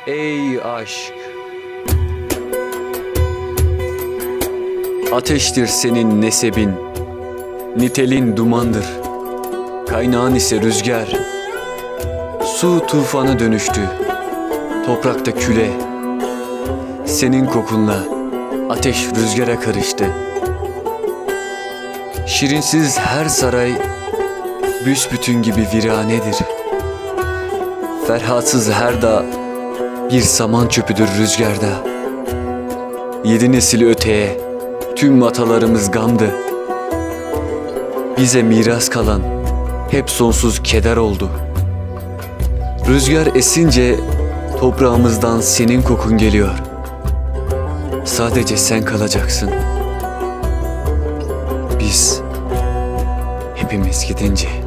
Ey aşk! Ateştir senin nesebin, nitelin dumandır, kaynağın ise rüzgar. Su tufana dönüştü, toprakta küle. Senin kokunla ateş rüzgara karıştı. Şirinsiz her saray büsbütün gibi viranedir. Ferhatsız her dağ bir saman çöpüdür rüzgarda. 7 nesil öteye tüm atalarımız gamdı. Bize miras kalan hep sonsuz keder oldu. Rüzgar esince toprağımızdan senin kokun geliyor. Sadece sen kalacaksın. Biz hepimiz gidince.